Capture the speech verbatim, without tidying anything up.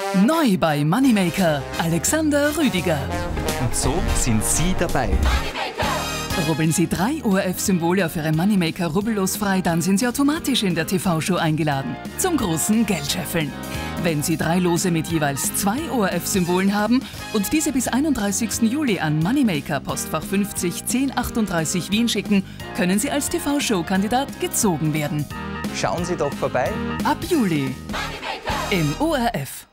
Neu bei Moneymaker, Alexander Rüdiger. Und so sind Sie dabei. Rubbeln Sie drei O R F-Symbole auf Ihrem Moneymaker rubbellos frei, dann sind Sie automatisch in der T V-Show eingeladen. Zum großen Geldscheffeln. Wenn Sie drei Lose mit jeweils zwei O R F-Symbolen haben und diese bis einunddreißigsten Juli an Moneymaker Postfach fünfzig zehn achtunddreißig Wien schicken, können Sie als T V-Show-Kandidat gezogen werden. Schauen Sie doch vorbei. Ab Juli im O R F.